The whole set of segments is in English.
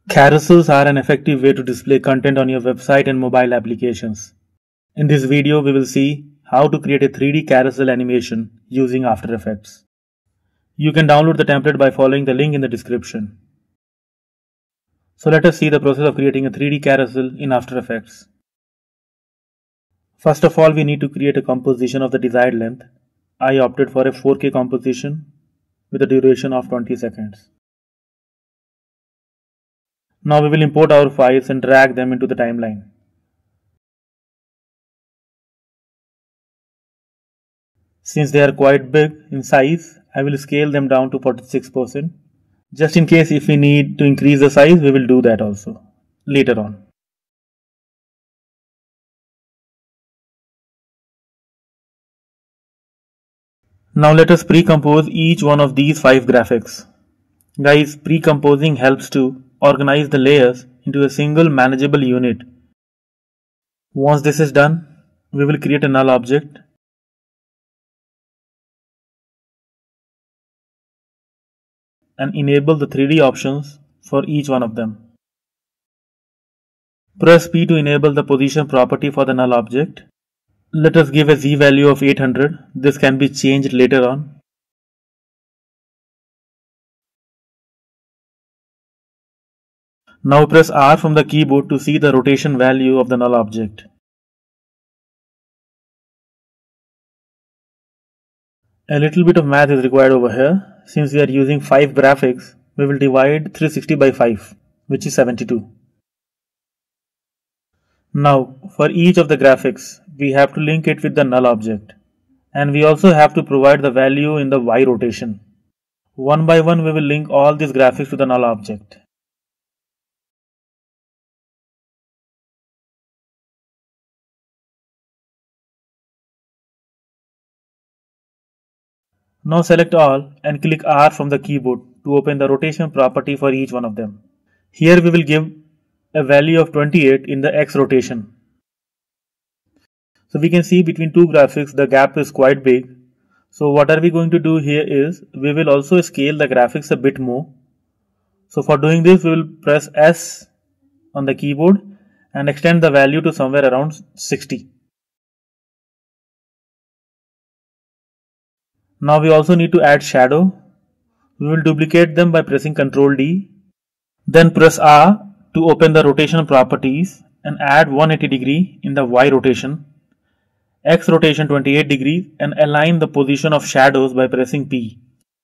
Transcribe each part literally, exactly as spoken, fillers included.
Carousels are an effective way to display content on your website and mobile applications. In this video, we will see how to create a three D carousel animation using After Effects. You can download the template by following the link in the description. So let us see the process of creating a three D carousel in After Effects. First of all, we need to create a composition of the desired length. I opted for a four K composition with a duration of twenty seconds. Now we will import our files and drag them into the timeline. Since they are quite big in size, I will scale them down to forty-six percent. Just in case if we need to increase the size, we will do that also later on. Now let us pre-compose each one of these five graphics. Guys, pre-composing helps to organize the layers into a single manageable unit. Once this is done, we will create a null object and enable the three D options for each one of them. Press P to enable the position property for the null object. Let us give a Z value of eight hundred. This can be changed later on. Now press R from the keyboard to see the rotation value of the null object. A little bit of math is required over here. Since we are using five graphics, we will divide three hundred sixty by five, which is seventy-two. Now, for each of the graphics, we have to link it with the null object. And we also have to provide the value in the Y rotation. One by one, we will link all these graphics to the null object. Now select all and click R from the keyboard to open the rotation property for each one of them. Here we will give a value of twenty-eight in the X rotation. So we can see between two graphics the gap is quite big. So what are we going to do here is we will also scale the graphics a bit more. So for doing this we will press S on the keyboard and extend the value to somewhere around sixty. Now we also need to add shadow. We will duplicate them by pressing control D. Then press R to open the rotation properties and add one hundred eighty degree in the Y rotation, X rotation twenty-eight degrees, and align the position of shadows by pressing P.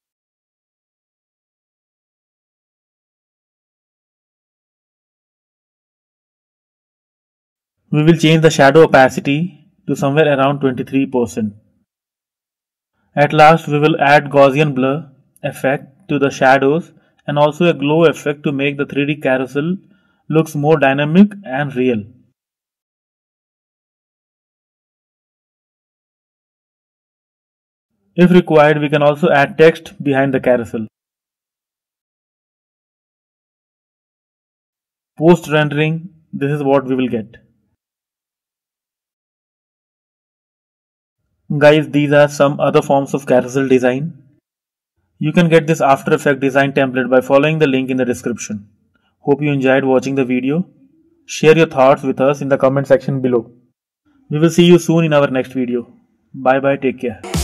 We will change the shadow opacity to somewhere around twenty-three percent. At last, we will add Gaussian blur effect to the shadows and also a glow effect to make the three D carousel looks more dynamic and real. If required, we can also add text behind the carousel. Post rendering, this is what we will get. Guys, these are some other forms of carousel design. You can get this After Effects design template by following the link in the description. Hope you enjoyed watching the video. Share your thoughts with us in the comment section below. We will see you soon in our next video. Bye bye, take care.